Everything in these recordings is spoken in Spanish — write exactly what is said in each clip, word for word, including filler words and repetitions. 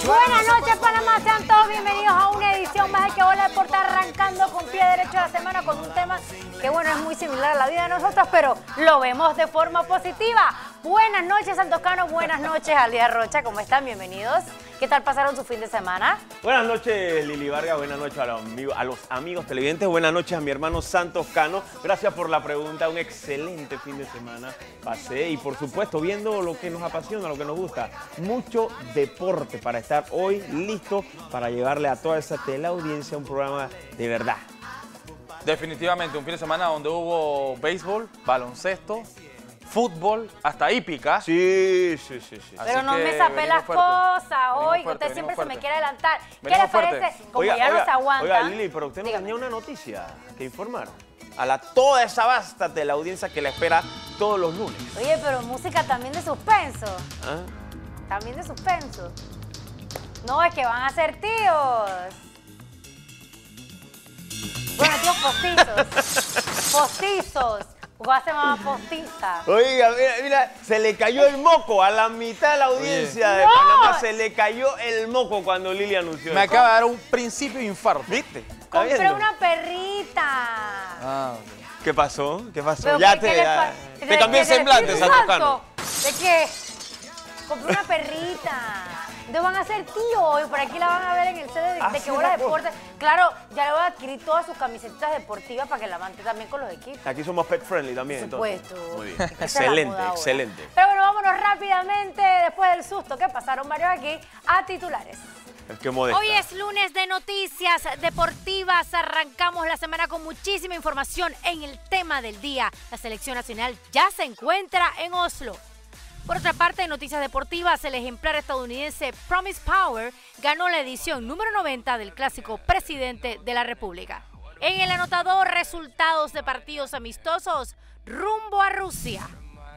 Buenas noches, Panamá. Sean todos bienvenidos a una edición más de Que Bola Deporte, arrancando con pie derecho la semana con un tema que, bueno, es muy similar a la vida de nosotros, pero lo vemos de forma positiva. Buenas noches, Santos Cano. Buenas noches, Alía Rocha. ¿Cómo están? Bienvenidos. ¿Qué tal pasaron su fin de semana? Buenas noches, Lili Vargas. Buenas noches a los, amigos, a los amigos televidentes. Buenas noches a mi hermano Santos Cano. Gracias por la pregunta. Un excelente fin de semana pasé y, por supuesto, viendo lo que nos apasiona, lo que nos gusta. Mucho deporte para estar hoy listo para llevarle a toda esa teleaudiencia un programa de verdad. Definitivamente, un fin de semana donde hubo béisbol, baloncesto, fútbol, hasta hípica. Sí, sí, sí. sí. Pero no me sapé las cosas hoy, que usted siempre se me quiere adelantar. ¿Qué les parece? Como oiga, ya oiga, no se aguanta. Oiga, Lili, pero usted no tenía una noticia que informar a la, toda esa vasta teleaudiencia que la espera todos los lunes. Oye, pero música también de suspenso. ¿Ah? También de suspenso. No, es que van a ser tíos. Bueno, tíos postizos. Postizos. Va a ser más postiza. Oiga, mira, mira, se le cayó el moco a la mitad de la audiencia Oye. de ¡No! Panamá. Se le cayó el moco cuando Lili anunció Me eso. acaba de dar un principio de infarto. ¿Viste? ¿Está Compré viendo? una perrita. Ah, ok. ¿Qué pasó? ¿Qué pasó? Pero Ya ¿qué- te, qué le ya- pa- te cambié el ¿de- de- semblante, de- Santos Cano. ¿De qué? Compré una perrita. Entonces van a ser tíos y por aquí la van a ver en el set de, de Así Que Bola la cosa. Deporte. Claro, ya le voy a adquirir todas sus camisetas deportivas para que la mante también con los equipos. Aquí somos pet friendly también, Por entonces. supuesto. Muy bien. Esa es la Excelente, moda ahora. excelente. Pero bueno, vámonos rápidamente, después del susto que pasaron varios aquí, a titulares. Qué modesta. Hoy es lunes de noticias deportivas. Arrancamos la semana con muchísima información en el tema del día. La selección nacional ya se encuentra en Oslo. Por otra parte, en noticias deportivas, el ejemplar estadounidense Promise Power ganó la edición número noventa del clásico Presidente de la República. En el anotador, resultados de partidos amistosos rumbo a Rusia.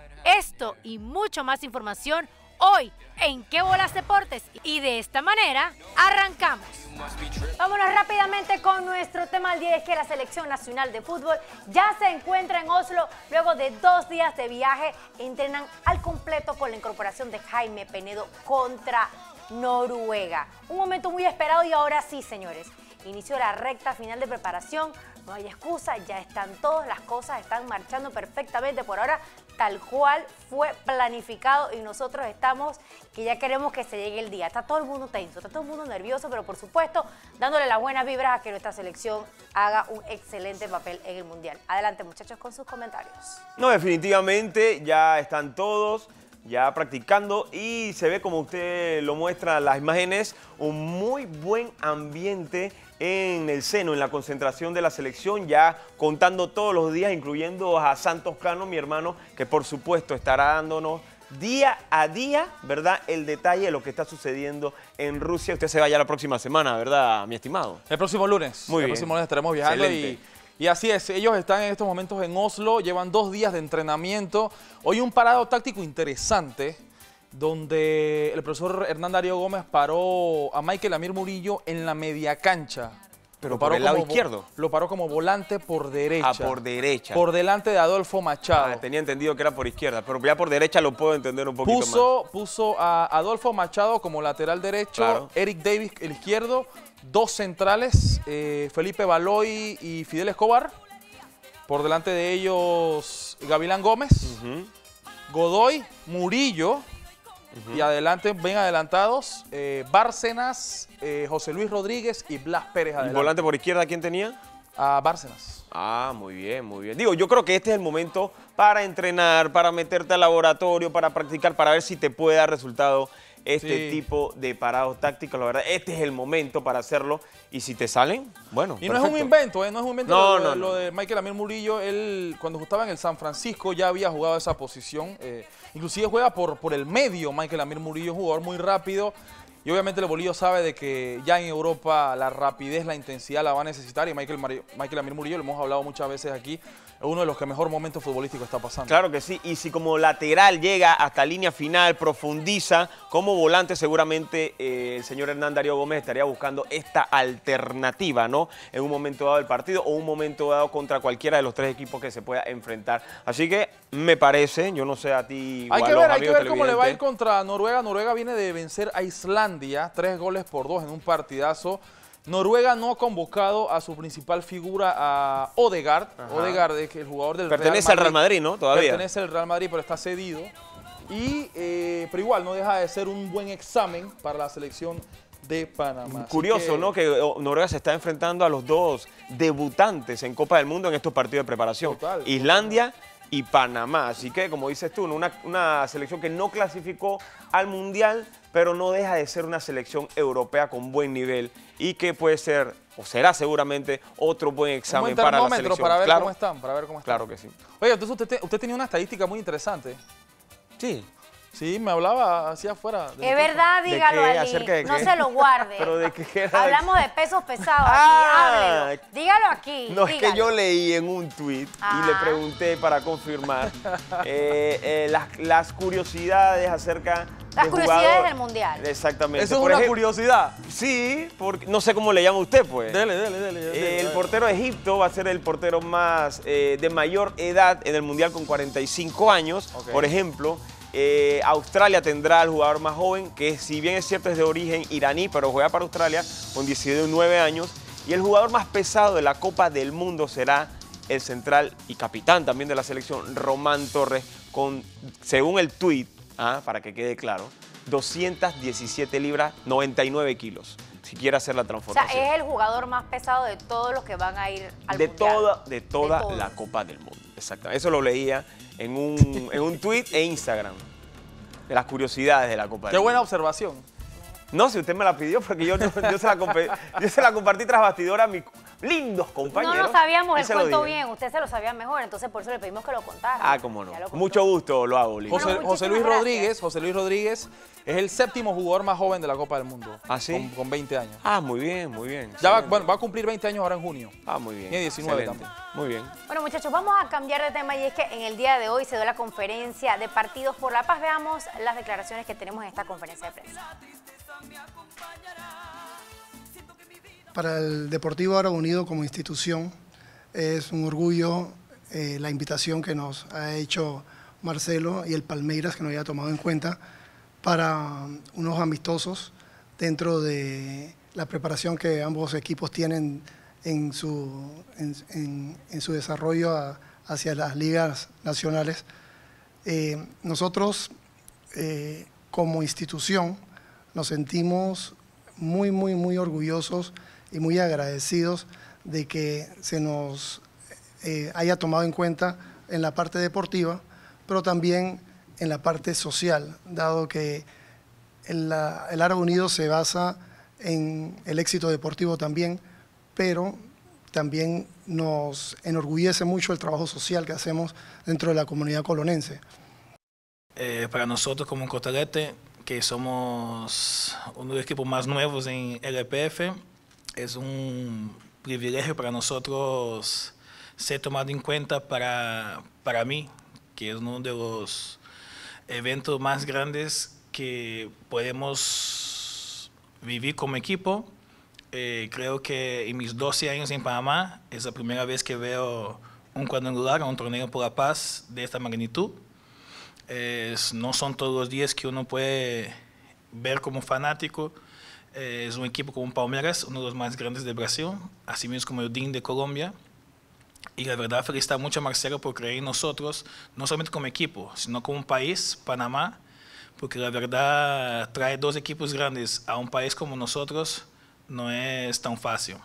Esto y mucho más información hoy en Que Bolas Deportes. Y de esta manera, arrancamos. Vámonos rápidamente con nuestro tema del día, es que la Selección Nacional de Fútbol ya se encuentra en Oslo. Luego de dos días de viaje, entrenan al completo con la incorporación de Jaime Penedo contra Noruega. Un momento muy esperado y ahora sí, señores. Inició la recta final de preparación, no hay excusa, ya están todas las cosas, están marchando perfectamente por ahora, tal cual fue planificado y nosotros estamos que ya queremos que se llegue el día. Está todo el mundo tenso, está todo el mundo nervioso, pero por supuesto dándole las buenas vibras a que nuestra selección haga un excelente papel en el Mundial. Adelante, muchachos, con sus comentarios. No, definitivamente ya están todos ya practicando y se ve, como usted lo muestra las imágenes, un muy buen ambiente en el seno, en la concentración de la selección, ya contando todos los días, incluyendo a Santos Cano, mi hermano, que por supuesto estará dándonos día a día, ¿verdad?, el detalle de lo que está sucediendo en Rusia. Usted se va ya la próxima semana, ¿verdad, mi estimado? El próximo lunes. Muy el bien. próximo lunes estaremos viajando y, y así es. Ellos están en estos momentos en Oslo, llevan dos días de entrenamiento. Hoy un parado táctico interesante, donde el profesor Hernán Darío Gómez paró a Michael Amir Murillo en la media cancha. Pero Lo por paró el lado como vo- izquierdo. Lo paró como volante por derecha. Ah, por derecha. Por delante de Adolfo Machado. Ah, tenía entendido que era por izquierda, pero ya por derecha lo puedo entender un poquito más. Puso, puso a Adolfo Machado como lateral derecho, Claro. Eric Davis el izquierdo, dos centrales, eh, Felipe Baloy y Fidel Escobar. Por delante de ellos, Gavilán Gómez, Ujú. Godoy, Murillo. Y adelante, ven adelantados, eh, Bárcenas, eh, José Luis Rodríguez y Blas Pérez ¿Y adelante. volante por izquierda quién tenía? A Bárcenas. Ah, muy bien, muy bien. Digo, yo creo que este es el momento para entrenar, para meterte al laboratorio, para practicar, para ver si te puede dar resultado este Sí. tipo de parados tácticos. La verdad, este es el momento para hacerlo. Y si te salen, bueno, Y no es un perfecto. invento, ¿eh? No es un invento No, lo, no, de, lo no. de Michael Amir Murillo. Él, cuando estaba en el San Francisco, ya había jugado esa posición. Eh, inclusive juega por, por el medio Michael Amir Murillo, un jugador muy rápido. Y obviamente el Bolillo sabe de que ya en Europa la rapidez, la intensidad la va a necesitar. Y Michael, Mari- Michael Amir Murillo, lo hemos hablado muchas veces aquí, es uno de los que mejor momentos futbolísticos está pasando. Claro que sí, y si como lateral llega hasta línea final, profundiza, como volante seguramente eh, el señor Hernán Darío Gómez estaría buscando esta alternativa, ¿no? En un momento dado del partido o un momento dado contra cualquiera de los tres equipos que se pueda enfrentar. Así que me parece, yo no sé a ti o Hay a que los ver, hay que amigos ver cómo le va a ir televidentes. contra Noruega. Noruega viene de vencer a Islandia Islandia, tres goles por dos en un partidazo. Noruega no ha convocado a su principal figura, a Odegaard. Ajá. Odegaard es el jugador del Pertenece Real Madrid. al Real Madrid, ¿no? Todavía. Pertenece al Real Madrid, pero está cedido. Y, eh, pero igual no deja de ser un buen examen para la selección de Panamá. Curioso, que, ¿no? Que Noruega se está enfrentando a los dos debutantes en Copa del Mundo en estos partidos de preparación. Total, Islandia total. y Panamá. Así que, como dices tú, una, una selección que no clasificó al Mundial, pero no deja de ser una selección europea con buen nivel y que puede ser, o será seguramente, otro buen examen un buen para la selección. para ver claro, cómo están, para ver cómo están. Claro que sí. Oye, entonces usted, usted tenía una estadística muy interesante. Sí. Sí, me hablaba hacia afuera. Es verdad, dígalo, ¿De qué? Ali. ¿Acerca de qué? No se lo guarde. ¿Pero de qué era? Hablamos de pesos pesados Ah, aquí, háblelo. Dígalo aquí, No, dígalo. es que yo leí en un tuit Ah. y le pregunté para confirmar eh, eh, las, las curiosidades acerca Las de curiosidades jugador. del Mundial. Exactamente. Eso es Por una ejemplo, curiosidad. Sí, porque no sé cómo le llama usted, pues. Dele, dele, dele. dele, Eh, dele. el portero de Egipto va a ser el portero más eh, de mayor edad en el Mundial con cuarenta y cinco años. Okay. Por ejemplo, eh, Australia tendrá al jugador más joven, que si bien es cierto es de origen iraní, pero juega para Australia con diecinueve años. Y el jugador más pesado de la Copa del Mundo será el central y capitán también de la selección, Román Torres, con, según el tuit, ah, para que quede claro, doscientas diecisiete libras, noventa y nueve kilos. Si quiere hacer la O sea, transformación. es el jugador más pesado de todos los que van a ir al de Mundial. toda, de toda De la Copa del Mundo. Exactamente. Eso lo leía en un, en un tweet e Instagram. De las curiosidades de la Copa Qué del buena Mundo. observación. No, si usted me la pidió, porque yo, yo, se, la yo se la compartí tras bastidor a mis lindos compañeros. No, no sabíamos y el se lo cuento dije. bien, usted se lo sabía mejor, entonces por eso le pedimos que lo contara. Ah, cómo no. Ya lo contó. Mucho gusto lo hago, Lili. José, Bueno, José Luis muchísimas Rodríguez, gracias. José Luis Rodríguez es el séptimo jugador más joven de la Copa del Mundo. ¿Ah, sí? Con, con veinte años. Ah, muy bien, muy bien. Ya va, Excelente. bueno, va a cumplir veinte años ahora en junio. Ah, muy bien. Tiene diecinueve Excelente. también. Muy bien. Bueno, muchachos, vamos a cambiar de tema y es que en el día de hoy se dio la conferencia de Partidos por la Paz. Veamos las declaraciones que tenemos en esta conferencia de prensa. Para el Deportivo Árabe Unido como institución es un orgullo eh, la invitación que nos ha hecho Marcelo y el Palmeiras, que nos haya tomado en cuenta para unos amistosos dentro de la preparación que ambos equipos tienen en su, en, en, en su desarrollo a, hacia las ligas nacionales. Eh, nosotros eh, como institución nos sentimos muy, muy, muy orgullosos y muy agradecidos de que se nos eh, haya tomado en cuenta en la parte deportiva, pero también en la parte social, dado que el, la, el Árabe Unido se basa en el éxito deportivo también, pero también nos enorgullece mucho el trabajo social que hacemos dentro de la comunidad colonense. Eh, para nosotros como Cotalete, que somos uno de los equipos más nuevos en L P F, es un privilegio para nosotros ser tomado en cuenta para, para mí, que es uno de los eventos más grandes que podemos vivir como equipo. Eh, creo que en mis doce años en Panamá es la primera vez que veo un cuadrangular, un torneo por la paz de esta magnitud. Es, no son todos los días que uno puede ver como fanático. Eh, es un equipo como Palmeiras, uno de los más grandes de Brasil, así mismo como el D I N de Colombia. Y la verdad felicitar mucho a Marcelo por creer en nosotros, no solamente como equipo, sino como un país, Panamá, porque la verdad traer dos equipos grandes a un país como nosotros no es tan fácil.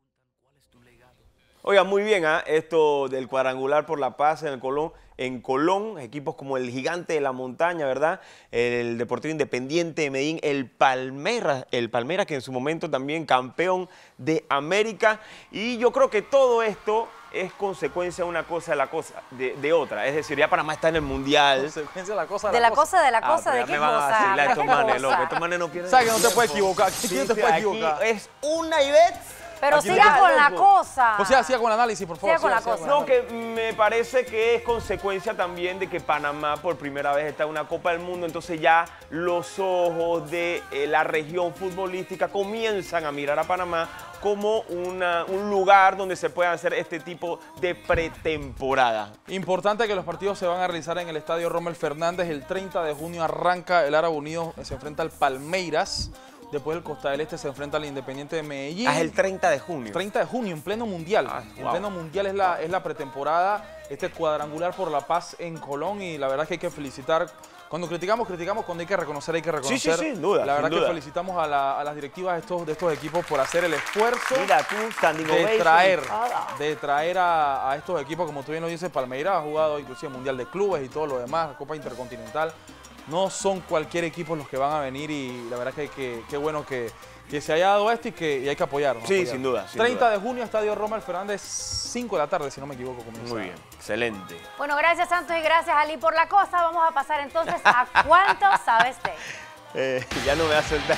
Oiga, muy bien, ¿eh? Esto del cuadrangular por la paz en el Colón, en Colón, equipos como el Gigante de la Montaña, ¿verdad? El Deportivo Independiente de Medellín, el Palmeiras, el Palmeiras que en su momento también campeón de América. Y yo creo que todo esto es consecuencia de una cosa de la cosa de, de otra. Es decir, ya Panamá está en el Mundial. Consecuencia de la cosa. De la cosa, de la Ah, cosa, pero ¿de ya qué me van a cosa? vacilar ¿De estos qué manes, cosa? loco. Estos manes no pierden ¿Sabes que no te tiempo. puedes equivocar? Sí, ¿Quién te sí, puede aquí equivocar? es una y vez. Pero Aquí siga no con hay la tiempo. cosa. O sea, siga con el análisis, por favor. Siga con la cosa. No, que me parece que es consecuencia también de que Panamá por primera vez está en una Copa del Mundo, entonces ya los ojos de eh, la región futbolística comienzan a mirar a Panamá como una, un lugar donde se puedan hacer este tipo de pretemporada. Importante que los partidos se van a realizar en el Estadio Rommel Fernández. El treinta de junio arranca el Árabe Unido, se enfrenta al Palmeiras. Después el Costa del Este se enfrenta al Independiente de Medellín. Ah, es el treinta de junio. treinta de junio, en pleno mundial. Ah, en wow. pleno mundial es la, es la pretemporada, este cuadrangular por la paz en Colón, y la verdad es que hay que felicitar. Cuando criticamos, criticamos, cuando hay que reconocer, hay que reconocer. Sí, sí, sin duda, La verdad sin que duda. felicitamos a, la, a las directivas de estos, de estos equipos por hacer el esfuerzo Mira tú, standing de ovation. traer, Ah. de traer a, a estos equipos, como tú bien lo dices. Palmeiras ha jugado inclusive Mundial de Clubes y todo lo demás, Copa Intercontinental. No son cualquier equipo los que van a venir, y la verdad que que- qué bueno que, que se haya dado esto y que y hay que apoyarnos. Sí, apoyarnos. sin duda, sin treinta duda. de junio, Estadio Rommel Fernández, cinco de la tarde, si no me equivoco. Comienza. Muy bien, excelente. Bueno, gracias Santos y gracias Ali por la cosa. Vamos a pasar entonces a ¿Cuánto sabes de? Eh, ya no me va a soltar.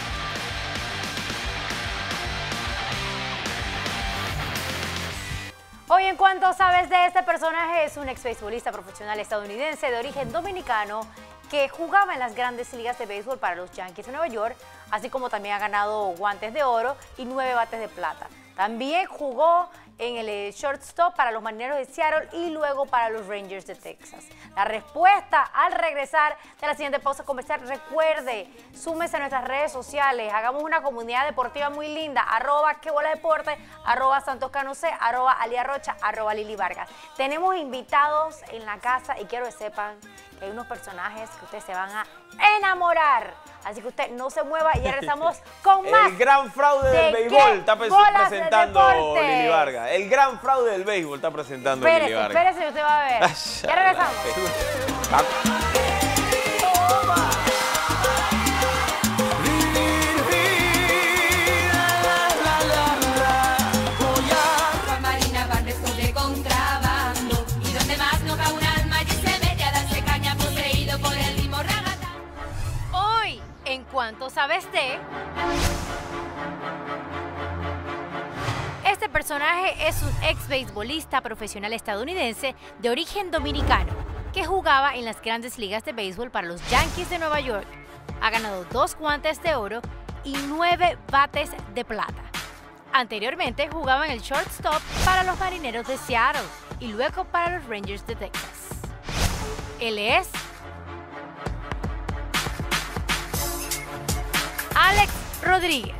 Hoy en ¿Cuánto sabes de? Este personaje es un ex beisbolista profesional estadounidense de origen dominicano que jugaba en las grandes ligas de béisbol para los Yankees de Nueva York, así como también ha ganado guantes de oro y nueve bates de plata. También jugó en el eh, shortstop para los Marineros de Seattle y luego para los Rangers de Texas. La respuesta al regresar de la siguiente pausa comercial. Recuerde, súmese a nuestras redes sociales, hagamos una comunidad deportiva muy linda, arroba que bola deporte, arroba Santos Cano C, arroba Alia Rocha, arroba Lili Vargas. Tenemos invitados en la casa y quiero que sepan que hay unos personajes que ustedes se van a enamorar. Así que usted no se mueva y ya regresamos con más. El gran fraude del de béisbol ¿Qué está pre- bolas de presentando deportes? Lili Vargas. El gran fraude del béisbol está presentando Espérese, Lili Vargas. espérese, usted va a ver. Ya regresamos. Juan Marina Barres de contrabando, y donde más no cae un alma y se mete a darse caña poseído por el ritmo ragatán. Hoy, en ¿Cuánto sabes de? Este personaje es un ex beisbolista profesional estadounidense de origen dominicano que jugaba en las grandes ligas de béisbol para los Yankees de Nueva York. Ha ganado dos guantes de oro y nueve bates de plata. Anteriormente jugaba en el shortstop para los Marineros de Seattle y luego para los Rangers de Texas. Él es Alex Rodríguez.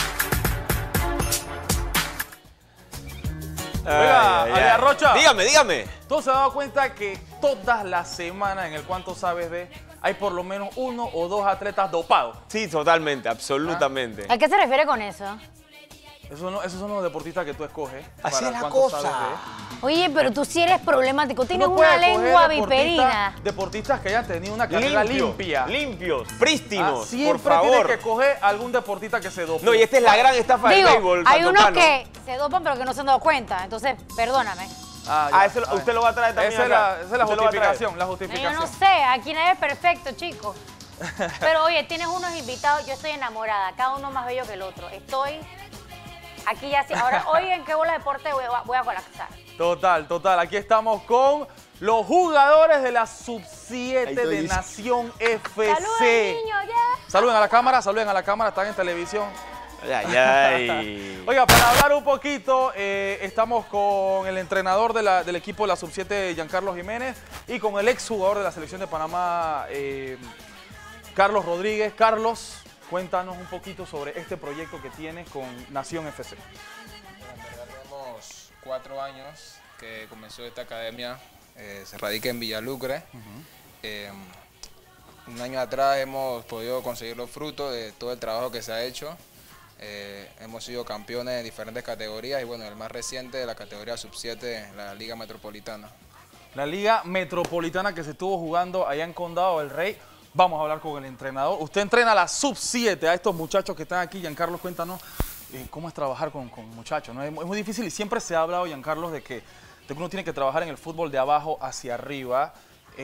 Oiga, Ay, ay, Alia ay. Rocha. Dígame, dígame. ¿Tú se has dado cuenta que todas las semanas en el ¿Cuánto sabes de? Hay por lo menos uno o dos atletas dopados? Sí, totalmente, absolutamente. ¿A qué se refiere con eso? Esos, no- esos son los deportistas que tú escoges. Así para es la ¿Cuánto cosa. sabes de? Oye, pero tú sí eres problemático. Tú Tienes no una puedes coger lengua deportistas- viperina. Deportistas que hayan tenido una carrera Limpios, limpia. limpios, Ah, prístinos, siempre por favor. tienes que coger algún deportista que se dope. No, y esta es la gran estafa del Digo, béisbol. hay unos santocano. que se dopan pero que no se han dado cuenta. Entonces, perdóname. Ah, Ah, ya, eso lo- a ver. usted lo va a traer también Esa es acá. la, esa es la Usted lo va a traer. justificación, la No, yo justificación. no sé, aquí nadie es perfecto, chicos. Pero oye, tienes unos invitados, yo estoy enamorada, cada uno más bello que el otro. Estoy aquí ya sí. Ahora, hoy en qué bola deporte voy a, voy a colapsar. Total, total. Aquí estamos con los jugadores de la sub Ahí siete estoy de diciendo. Nación F ¡Saludos, C. niños! ¡Ya! Saluden a la cámara, saluden a la cámara, están en televisión. Ay, ay. Oiga, para hablar un poquito, eh, estamos con el entrenador de la- del equipo de la sub siete, Giancarlo Jiménez, y con el exjugador de la selección de Panamá, eh, Carlos Rodríguez. Carlos, cuéntanos un poquito sobre este proyecto que tienes con Nación F C. En verdad tenemos cuatro años que comenzó esta academia, eh, se radica en Villalucre. Eh, un año atrás hemos podido conseguir los frutos de todo el trabajo que se ha hecho. Eh, hemos sido campeones en diferentes categorías y bueno, el más reciente de la categoría sub siete, la Liga Metropolitana. La Liga Metropolitana que se estuvo jugando allá en Condado del Rey. Vamos a hablar con el entrenador. Usted entrena a la sub siete, a estos muchachos que están aquí. Giancarlo, cuéntanos eh, cómo es trabajar con, con muchachos, ¿no? Es, mu- es muy difícil y siempre se ha hablado, Giancarlo, de que, de que uno tiene que trabajar en el fútbol de abajo hacia arriba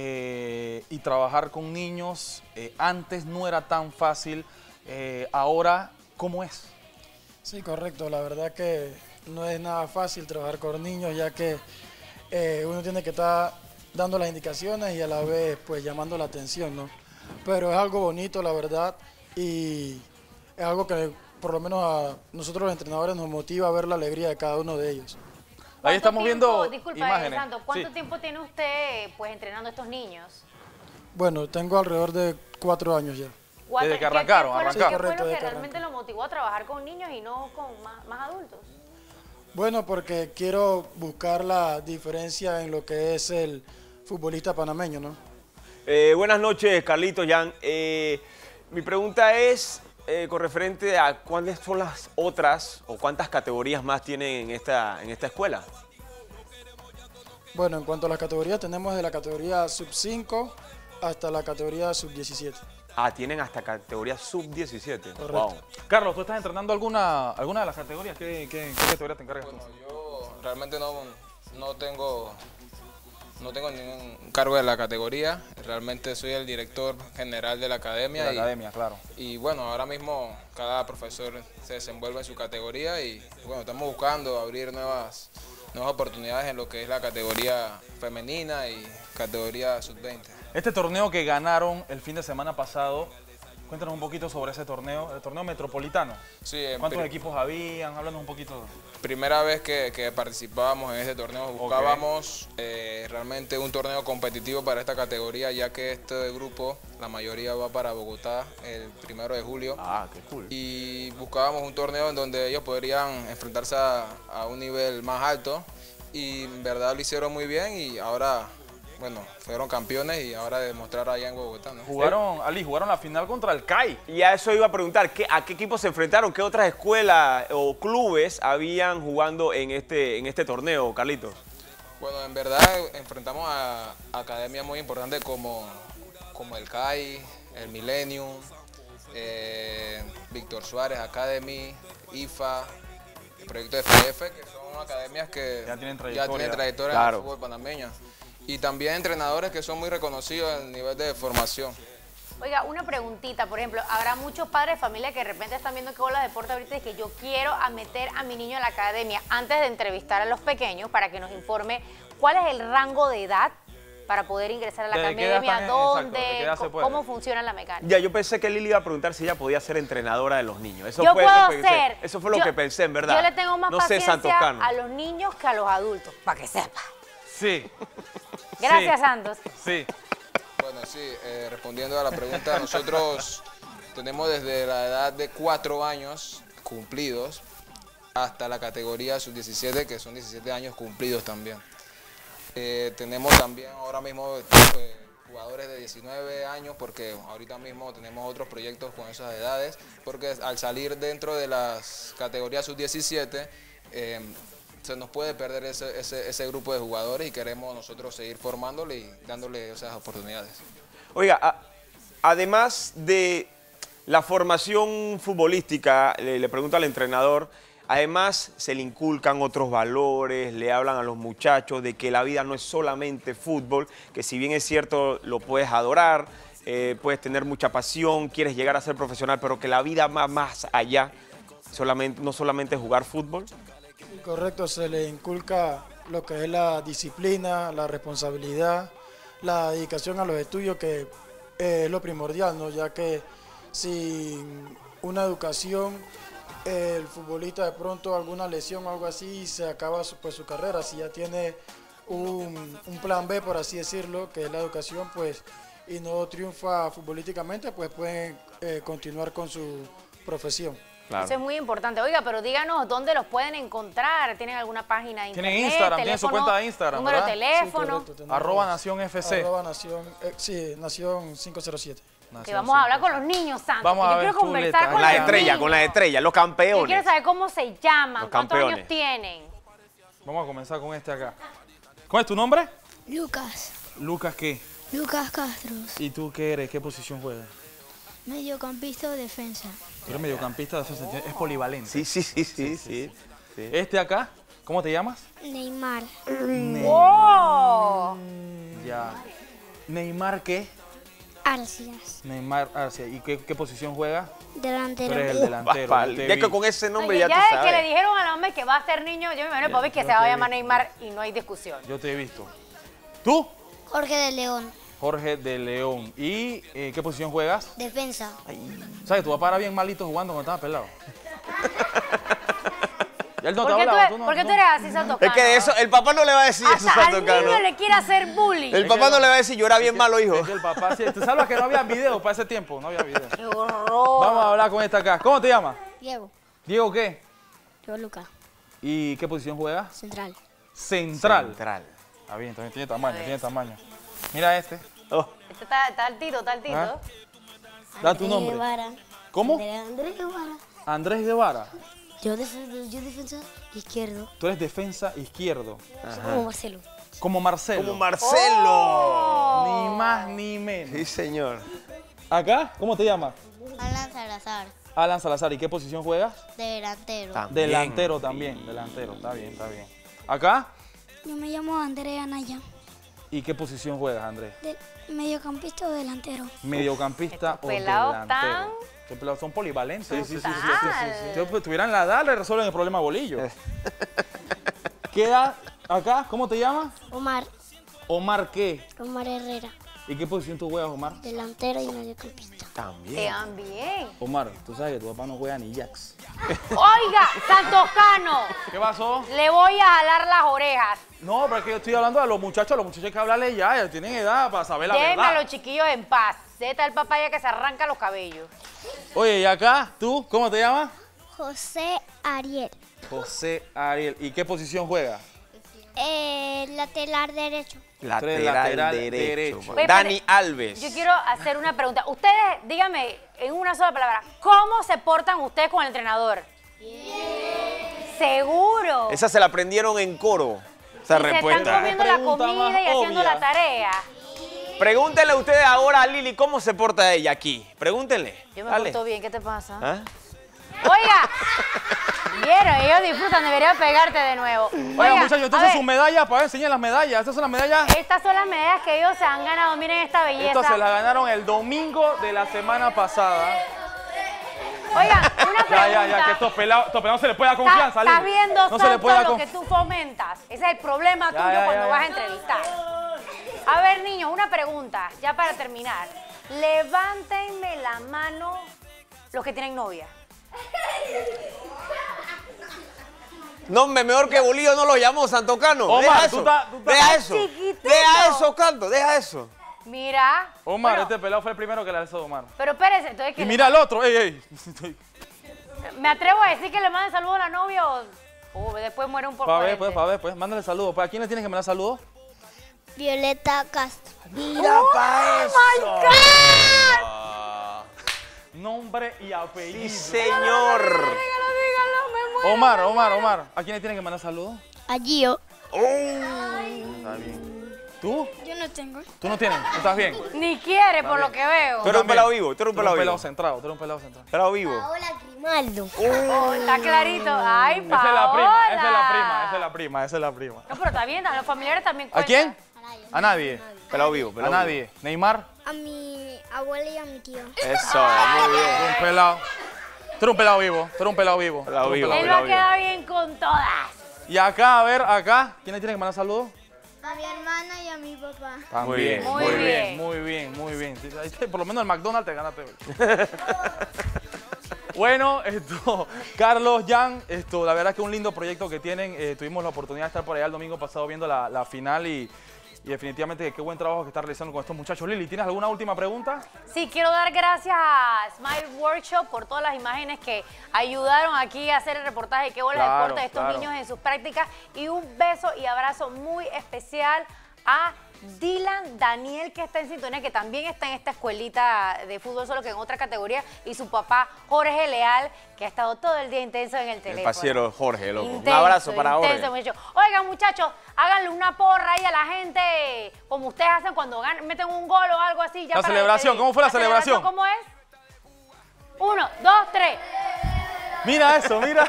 eh, y trabajar con niños. Eh, antes no era tan fácil. Eh, ahora, ¿cómo es? Sí, correcto. La verdad que no es nada fácil trabajar con niños, ya que eh, uno tiene que estar dando las indicaciones y a la vez pues llamando la atención, ¿no? Pero es algo bonito, la verdad, y es algo que por lo menos a nosotros los entrenadores nos motiva a ver la alegría de cada uno de ellos. Ahí estamos tiempo- viendo disculpa, imágenes. Santo, ¿cuánto Sí. tiempo tiene usted pues entrenando a estos niños? Bueno, tengo alrededor de cuatro años ya. Cuatro- Desde que ¿qué- qué arrancaron, fue lo- arrancaron. ¿Qué fue Correcto, lo que desde que realmente lo motivó a trabajar con niños y no con más, más adultos? Bueno, porque quiero buscar la diferencia en lo que es el futbolista panameño, ¿no? Eh, buenas noches, Carlitos, Jan. Eh, mi pregunta es eh, con referente a cuáles son las otras o cuántas categorías más tienen en esta, en esta escuela. Bueno, en cuanto a las categorías, tenemos de la categoría sub cinco hasta la categoría sub diecisiete. Ah, tienen hasta categoría sub diecisiete. Correcto. Wow. Carlos, ¿tú estás entrenando alguna, alguna de las categorías? ¿Qué, qué, qué categoría te encargas tú? Bueno, yo realmente no, no tengo no tengo ningún cargo de la categoría. Realmente soy el director general de la academia. De la y, academia, claro. Y bueno, ahora mismo cada profesor se desenvuelve en su categoría y bueno, estamos buscando abrir nuevas, nuevas oportunidades en lo que es la categoría femenina y categoría sub veinte. Este torneo que ganaron el fin de semana pasado, cuéntanos un poquito sobre ese torneo, el torneo metropolitano. Sí, en ¿Cuántos pri- equipos habían? Háblanos un poquito. Primera vez que, que participábamos en este torneo, buscábamos eh, realmente un torneo competitivo para esta categoría, ya que este grupo, la mayoría va para Bogotá el primero de julio. Ah, qué cool. Y buscábamos un torneo en donde ellos podrían enfrentarse a, a un nivel más alto y en verdad lo hicieron muy bien y ahora, bueno, fueron campeones y ahora demostrar allá en Bogotá, ¿no? Jugaron, Ali, jugaron la final contra el C A I. Y a eso iba a preguntar, ¿qué, ¿a qué equipos se enfrentaron? ¿Qué otras escuelas o clubes habían jugando en este, en este torneo, Carlitos? Bueno, en verdad enfrentamos a academias muy importantes como, como el C A I, el Millennium, eh, Víctor Suárez Academy, I F A, el proyecto de F F, que son academias que Ya tienen ya trayectoria. tienen trayectoria Claro. en el fútbol panameño. Y también entrenadores que son muy reconocidos en el nivel de formación. Oiga, una preguntita, por ejemplo, habrá muchos padres de familia que de repente están viendo que Bola Deporte ahorita y que yo quiero a meter a mi niño a la academia. Antes de entrevistar a los pequeños para que nos informe cuál es el rango de edad para poder ingresar a la ¿Desde qué edad academia, están- exacto, dónde, desde qué edad se co- puede? cómo funciona la mecánica. Ya, yo pensé que Lili iba a preguntar si ella podía ser entrenadora de los niños. Eso Yo fue, puedo eso fue- ser. Eso fue lo Yo- que pensé, en verdad. Yo le tengo más no sé, Santos paciencia Cano. a los niños que a los adultos, para que sepa. Sí. Gracias, Sí. Santos. Sí. Bueno, sí, eh, respondiendo a la pregunta, nosotros tenemos desde la edad de cuatro años cumplidos hasta la categoría sub diecisiete, que son diecisiete años cumplidos también. Eh, tenemos también ahora mismo eh, jugadores de diecinueve años, porque ahorita mismo tenemos otros proyectos con esas edades, porque al salir dentro de las categorías sub diecisiete, eh, se nos puede perder ese, ese, ese grupo de jugadores y queremos nosotros seguir formándole y dándole esas oportunidades. Oiga, a- además de la formación futbolística, le, le pregunto al entrenador, además se le inculcan otros valores, le hablan a los muchachos de que la vida no es solamente fútbol, que si bien es cierto lo puedes adorar, eh, puedes tener mucha pasión, quieres llegar a ser profesional, pero que la vida va más allá, solamente, no solamente jugar fútbol. Correcto, se le inculca lo que es la disciplina, la responsabilidad, la dedicación a los estudios, que eh, es lo primordial, ¿no? Ya que sin una educación, eh, el futbolista de pronto alguna lesión o algo así, se acaba su, pues, su carrera. Si ya tiene un, un plan B, por así decirlo, que es la educación, pues, y no triunfa futbolísticamente, pues pueden eh, continuar con su profesión. Claro. Eso es muy importante. Oiga, pero díganos dónde los pueden encontrar. ¿Tienen alguna página de internet? Tienen Instagram, tienen su teléfono, cuenta de Instagram, número de ¿verdad? Sí, teléfono. correcto, tenemos Arroba Nación F C. Arroba Nación, eh, sí, Nación cinco cero siete. Que vamos a hablar con los niños, Santos. Vamos que a yo ver, quiero conversar chuleta. con La los estrella, niños. con la estrella, los Yo campeones. quiero saber cómo se llaman, Los cuántos campeones. años tienen. Vamos a comenzar con este acá. ¿Cuál es tu nombre? Lucas, Lucas, ¿qué? Lucas Castro, ¿Y tú qué eres? ¿Qué posición juegas? mediocampista o defensa. Tú eres mediocampista, es polivalente. Sí, sí, sí, sí, sí. sí. Este acá, ¿cómo te llamas? Neymar, ¡Oh! Ya. ¿Neymar qué? Arcias, Neymar Arcia. ¿Y qué, qué posición juega? Tú eres delantero. el delantero. Papá, yo te ya vi. que con ese nombre Oye, ya, ya tú desde que le sabes. dijeron al hombre que va a ser niño, yo me imagino, papi, que yo se va a te llamar vi. Neymar y no hay discusión. Yo te he visto. ¿Tú? Jorge de León, Jorge de León. ¿Y eh, qué posición juegas? defensa. ¿Sabes? Tu papá era bien malito jugando cuando estaba pelado. Él no te ¿Por qué, tú, hablaba, eres- tú no- ¿por qué no. tú eres así, Santo Es Cano? que eso, el papá no le va a decir eso, Hasta Santo al Cano. niño le quiere hacer bullying. El papá no le va a decir, yo era bien malo, hijo. Es que el papá, sí, tú sabes que no había video para ese tiempo, no había video. ¡Qué horror! Vamos a hablar con esta acá. ¿Cómo te llamas? Diego. Diego, ¿qué? Yo, Luca. ¿Y qué posición juegas? Central. Central. Central. Está bien, también tiene tamaño, tiene tamaño. Mira este. Oh, Este está, está altito, está altito. Ah. Da tu nombre. Guevara. ¿Cómo? Andrés Guevara. Andrés Guevara. Yo, def yo defensa izquierdo. Tú eres defensa izquierdo. Soy como Marcelo. Como Marcelo. como Marcelo. Ni más ni menos. Sí, señor. ¿Acá? ¿Cómo te llamas? Alan Salazar. Alan Salazar. ¿Y qué posición juegas? Delantero. También. Delantero también. Delantero. Está bien, está bien. ¿Acá? Yo me llamo Andrea Anaya. ¿Y qué posición juegas, Andrés? De mediocampista o delantero. Mediocampista Estos o pelados delantero. tan- Estos pelados son polivalentes. Sí, sí, sí. Total. Si ellos tuvieran la edad, le resuelven el problema a bolillo. Queda acá, ¿cómo te llamas? Omar. Omar, ¿qué? Omar Herrera. ¿Y qué posición tú juegas, Omar? Delantero y mediocampista. Te También. van bien. Omar, tú sabes que tu papá no juega ni jacks. Oiga, Santo Cano, ¿Qué pasó? le voy a jalar las orejas. No, pero es que yo estoy hablando a los muchachos, a los muchachos hay que hablarles ya, ellos tienen edad para saber la Déjenme a verdad. los chiquillos en paz. Ese está el papá ya que se arranca los cabellos. Oye, y acá, ¿tú? ¿Cómo te llamas? José Ariel. José Ariel. ¿Y qué posición juega? Eh, lateral derecho. Lateral, lateral derecho. derecho. Oye, Dani espérate, Alves. Yo quiero hacer una pregunta. Ustedes, díganme en una sola palabra, ¿cómo se portan ustedes con el entrenador? Seguro. Esa se la aprendieron en coro. Esa Y se respuesta. están comiendo la Pregunta comida más y haciendo obvia. la tarea. Pregúntenle ustedes ahora a Lili cómo se porta ella aquí. Pregúntenle. Yo me Dale. porto bien, ¿qué te pasa? ¿Ah? Oiga, vieron, ellos disfrutan, debería pegarte de nuevo. Oiga, Oiga, muchachos, a entonces ver, sus medallas, para ver, enseñen las medallas. Estas son las medallas. estas son las medallas que ellos se han ganado. Miren esta belleza. Estas se las ganaron el domingo de la semana pasada. Oiga, una pregunta. Ya, ya, ya, que estos pelados, estos pelados no se les puede dar Estás- confianza, Estás Lili. viendo, No se les Santo, puede dar lo conf- que tú fomentas. Ese es el problema Ya, tuyo ya, cuando ya, vas ya. a entrevistar. A ver, niños, una pregunta, ya para terminar. Levántenme la mano los que tienen novia. No, me- mejor que Bolillo no lo llamó, Santo Cano. Omar, deja tú eso. estás- tú estás- deja eso. chiquitito. Deja eso, Canto, deja eso. Mira. Omar, Bueno, este pelado fue el primero que la alzó Omar. Pero espérese, entonces que Y mira al otro, ey, ey. me atrevo a decir que le manden saludos a la novia o, o después muere un poco. Para ver, pues, para ver, pues. Mándale saludos. ¿Para quién le tienes que mandar saludos? Violeta Castro. Mira pa' eso. Nombre y Sí, apellido. señor. Dígalo, dígalo, me muero. Omar, Omar, Omar. ¿A quién le tienen que mandar saludos? A Gio. Está bien. ¿Tú? Yo no tengo. ¿Tú no tienes? ¿No estás bien? Ni quiere, por lo que veo. Tú eres un pelado vivo, tú eres un Tú eres pelado un pelado vivo. centrado, tú eres un pelado centrado. Pelado vivo. Paola Grimaldo. Oh, está clarito. Ay, Paola. Esa es la prima, esa es la prima, esa es la prima, esa es la prima. No, pero está bien, los familiares también ¿A cuentan. quién? A nadie. Pelado vivo, A pelado vivo. nadie. Neymar. A mi abuela y a mi tío. Eso, muy Tú bien. eres un pelado. Tú eres un pelado vivo. Tú eres un pelado vivo. Pelado Tú eres un vivo. Él pelado va a quedar bien con todas. Y acá, a ver, acá. ¿Quién le tiene que mandar saludos? A mi hermana y a mi papá. Muy bien, muy muy bien. bien, muy bien, muy bien. Sí, ahí te- Por lo menos el McDonald's te ganaste hoy. Bueno, esto, Carlos, Jan, esto, la verdad que un lindo proyecto que tienen. Eh, tuvimos la oportunidad de estar por allá el domingo pasado viendo la, la final y, y definitivamente qué buen trabajo que está realizando con estos muchachos. Lili, ¿tienes alguna última pregunta? Sí, quiero dar gracias a Smile Workshop por todas las imágenes que ayudaron aquí a hacer el reportaje. Qué bola de Claro, deporte de estos claro. niños en sus prácticas. Y un beso y abrazo muy especial a Dylan Daniel, que está en sintonía, que también está en esta escuelita de fútbol, solo que en otra categoría, y su papá Jorge Leal, que ha estado todo el día intenso en el El teléfono. pasiero Jorge, loco. Intenso, Un abrazo para Jorge. intenso, muchacho. Oigan, muchachos, háganle una porra ahí a la gente, como ustedes hacen cuando ganan, meten un gol o algo así. Ya La para celebración, despedir. ¿cómo fue la celebración? ¿Cómo es? Uno, dos, tres. Mira eso, mira.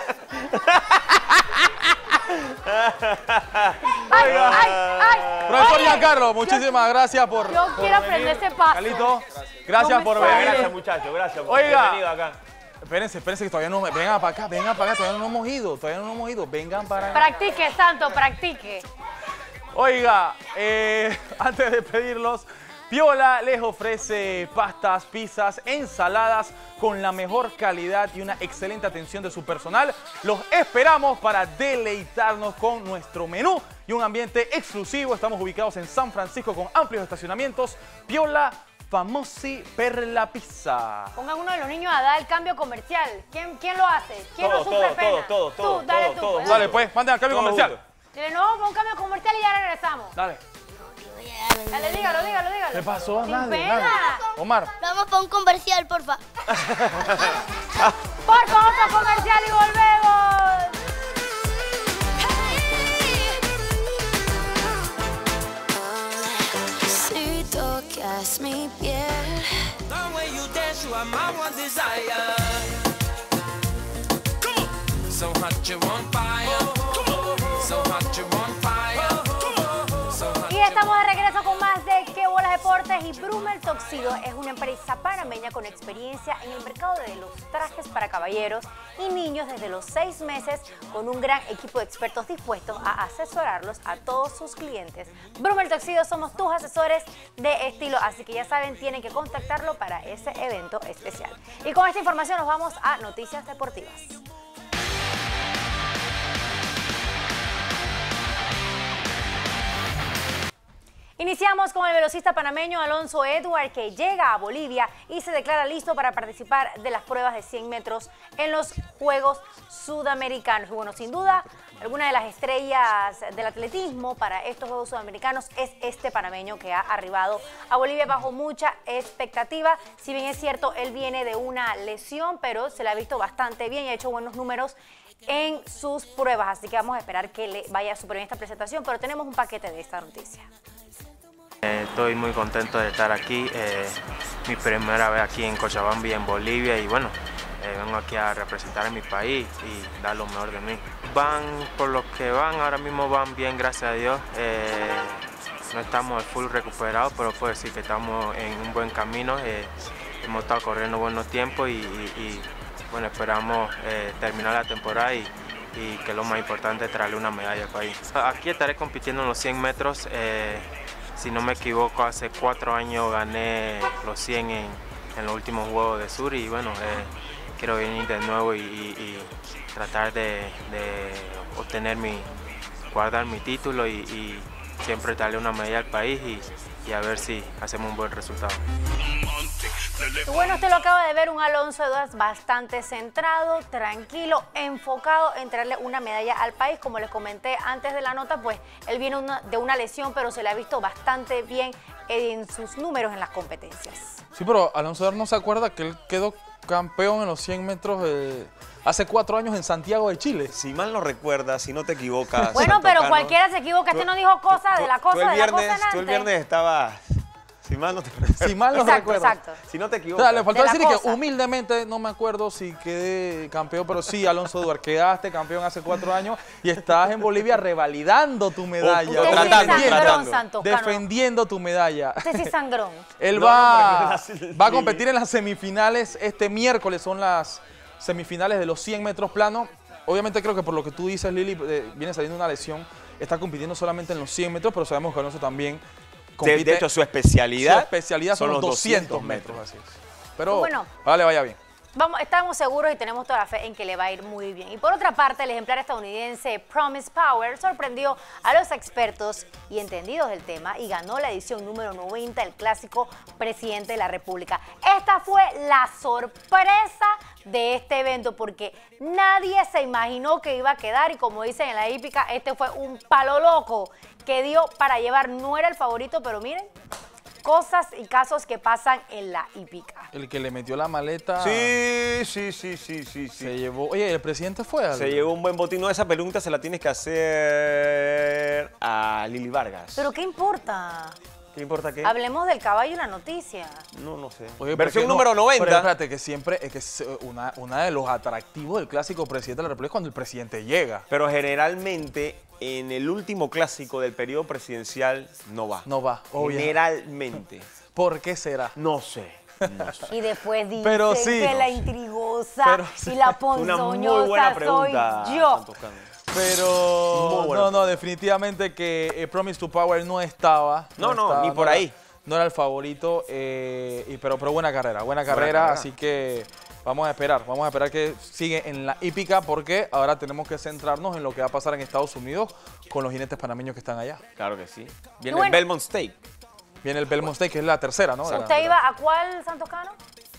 ¡Ay, ay, ay! Profesor Oye, Giancarlo, muchísimas gracias por. Yo por quiero aprender venir. ese paso. Carlito, gracias No me por sale. venir. Gracias, muchachos, gracias. Oiga. Bienvenido acá. Espérense, espérense que todavía no. Vengan para acá, vengan para acá, todavía no hemos ido, todavía no hemos ido. Vengan para acá. Practique, Santo, practique. Oiga, eh, antes de pedirlos, Piola les ofrece pastas, pizzas, ensaladas con la mejor calidad y una excelente atención de su personal. Los esperamos para deleitarnos con nuestro menú y un ambiente exclusivo. Estamos ubicados en San Francisco con amplios estacionamientos. Piola famosi per la pizza. Pongan uno de los niños a dar el cambio comercial. ¿Quién, quién lo hace? ¿Quién Todo, no sufre todo, pena? todo, todo, Tú, todo, dale todo, tú. todo. pues, Dale pues, manden al cambio Todo comercial. junto. Dile, no, pon un cambio comercial y ya regresamos. Dale. Dale, dígalo, dígalo, dígalo. ¿Qué pasó? Sin Nadie, pena. nadie. Omar. Vamos para un comercial, porfa. Por favor, otro comercial y volvemos. Si tocas mi piel, the way you dance, you are my one desire. Come on. So hot you're on fire. So hot you're on fire. So hot Y estamos de regreso con más de Qué Bolas Deportes. Y Brumel Tuxedo es una empresa panameña con experiencia en el mercado de los trajes para caballeros y niños desde los seis meses, con un gran equipo de expertos dispuestos a asesorarlos a todos sus clientes. Brumel Tuxedo somos tus asesores de estilo, así que ya saben, tienen que contactarlo para ese evento especial. Y con esta información nos vamos a Noticias Deportivas. Iniciamos con el velocista panameño Alonso Edward, que llega a Bolivia y se declara listo para participar de las pruebas de cien metros en los Juegos Sudamericanos. Y bueno, sin duda, alguna de las estrellas del atletismo para estos Juegos Sudamericanos es este panameño que ha arribado a Bolivia bajo mucha expectativa. Si bien es cierto, él viene de una lesión, pero se le ha visto bastante bien y ha hecho buenos números en sus pruebas. Así que vamos a esperar que le vaya súper bien esta presentación, pero tenemos un paquete de esta noticia. Eh, estoy muy contento de estar aquí, eh, mi primera vez aquí en Cochabamba y en Bolivia, y bueno, eh, vengo aquí a representar a mi país y dar lo mejor de mí. Van por los que van, ahora mismo van bien, gracias a Dios. Eh, no estamos full recuperados, pero puedo decir que estamos en un buen camino. Eh, hemos estado corriendo buenos tiempos y, y, y bueno, esperamos eh, terminar la temporada y, y que lo más importante es traerle una medalla al país. Aquí estaré compitiendo en los cien metros. Eh, Si no me equivoco, hace cuatro años gané los cien en, en los últimos Juegos de Sur y bueno, eh, quiero venir de nuevo y, y, y tratar de, de obtener mi, guardar mi título y, y siempre darle una medalla al país y, y a ver si hacemos un buen resultado. Bueno, usted lo acaba de ver, un Alonso Edwards bastante centrado, tranquilo, enfocado en traerle una medalla al país. Como les comenté antes de la nota, pues él viene una, de una lesión, pero se le ha visto bastante bien en sus números en las competencias. Sí, pero Alonso Edwards no se acuerda que él quedó campeón en los cien metros eh, hace cuatro años en Santiago de Chile. Si mal no recuerdas, si no te equivocas. Bueno, Santo pero Cano, cualquiera se equivoca. Este no dijo cosas tú- de la tú cosa, el de la viernes, cosa en Tú el antes. viernes estabas, si mal no te Si mal no Exacto, recuerdo. exacto. Si no te O equivocas. sea, le faltó De la decir que cosa. humildemente no me acuerdo si quedé campeón, pero sí, Alonso Edwards, quedaste campeón hace cuatro años y estás en Bolivia revalidando tu medalla. O- Usted sí es tratando, sangrón, tratando. Santo Cano. Defendiendo tu medalla. Usted sí es sangrón. Él No, va, no, no, no, va a competir en las semifinales este miércoles, son las semifinales de los cien metros plano. Obviamente creo que por lo que tú dices, Lili, eh, viene saliendo una lesión, está compitiendo solamente en los cien metros, pero sabemos que Alonso también De, compite. de hecho, su especialidad, su especialidad son, los doscientos metros. Así es. Pero Bueno. ojalá le vaya bien. Vamos, estamos seguros y tenemos toda la fe en que le va a ir muy bien. Y por otra parte, el ejemplar estadounidense Promise Power sorprendió a los expertos y entendidos del tema y ganó la edición número noventa del clásico Presidente de la República. Esta fue la sorpresa de este evento porque nadie se imaginó que iba a quedar y, como dicen en la hípica, este fue un palo loco que dio para llevar. No era el favorito, pero miren, cosas y casos que pasan en la hípica. El que le metió la maleta Sí, sí, sí, sí, sí, sí. se llevó. Oye, el presidente fue al... Se llevó un buen botín. No, esa pregunta se la tienes que hacer a Lili Vargas. ¿Pero qué importa? ¿Qué importa qué? Hablemos del caballo y la noticia. No, no sé. Oye, Versión porque no- número noventa. Pero espérate, que siempre es que es una, una de los atractivos del clásico Presidente de la República es cuando el presidente llega. Pero generalmente en el último clásico del periodo presidencial no va. No va, obvio. Generalmente. ¿Por qué será? No sé. No sé. Y después dicen Pero sí. que No la sé. intrigosa Pero sí. y la Una muy buena ponzoñosa soy pregunta, yo. Santo Cano. Pero Muy buena no, no, definitivamente que eh, Promise to Power no estaba. No, no, estaba, ni por no, ahí. no era el favorito, eh, y, pero, pero buena carrera, buena carrera, Buena carrera. así que vamos a esperar, vamos a esperar que sigue en la hípica porque ahora tenemos que centrarnos en lo que va a pasar en Estados Unidos con los jinetes panameños que están allá. Claro que sí. Viene bueno. el Belmont State. Viene el Belmont State, que es la tercera, ¿no? ¿Usted De la- iba a cuál, Santos Cano?